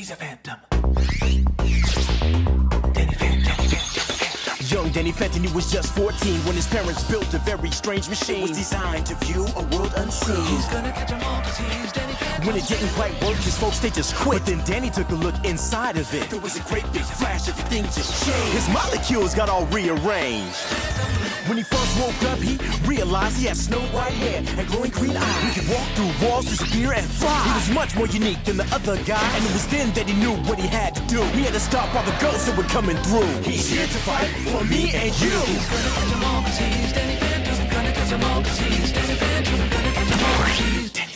He's a phantom. Danny Phantom. Young Danny Phantom, he was just 14 when his parents built a very strange machine. It was designed to view a world unseen. He's gonna catch 'em all 'cause he's Danny Phantom. When it didn't quite work, his folks, they just quit. But then Danny took a look inside of it. There was a great big flash, everything just changed. His molecules got all rearranged. When he first woke up, he realized he had snow white hair and glowing green eyes. He could walk through walls, disappear, and fly. He was much more unique than the other guy, and it was then that he knew what he had to do. He had to stop all the ghosts that were coming through. He's here to fight for me and you. He's gonna catch 'em all 'cause he's Danny Phantom. Gonna catch 'em all 'cause he's Danny Phantom. Gonna catch 'em all 'cause he's Danny